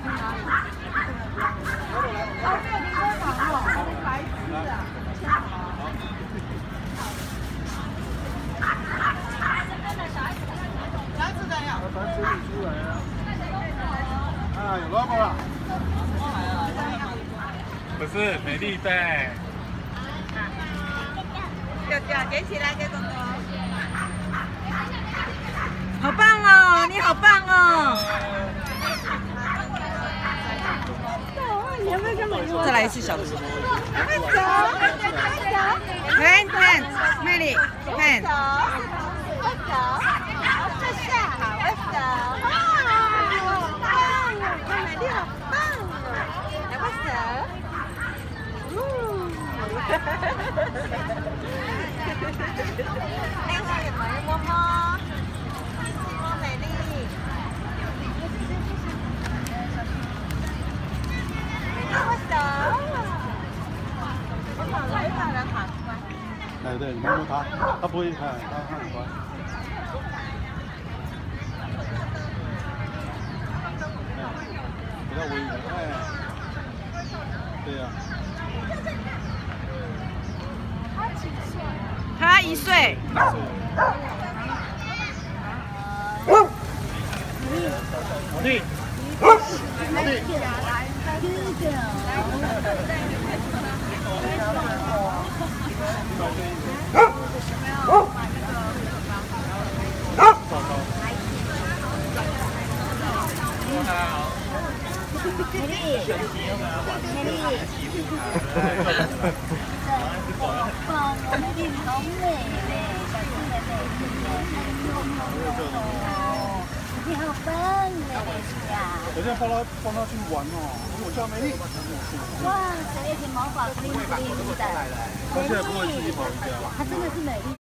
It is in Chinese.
啊，有 logo 了。 不是美丽对。 掉，捡起来给哥哥。 好棒哦，你好棒哦！再来一次小的。Pen pen Meli pen。 这下好，为什么？美丽好棒哦！来，为什么？另外有没有摸摸？摸美丽。为什么？我跑了，大人跑出来。 哎，对，你摸摸它，它不会看，它很乖。比较微的，哎，对呀。 他1岁。 好弟， 你好棒哎呀！ 我现在放他去玩哦，我叫美丽。 哇，这一条毛发bling bling的， 他现在不会自己跑一下。 它真的是美丽。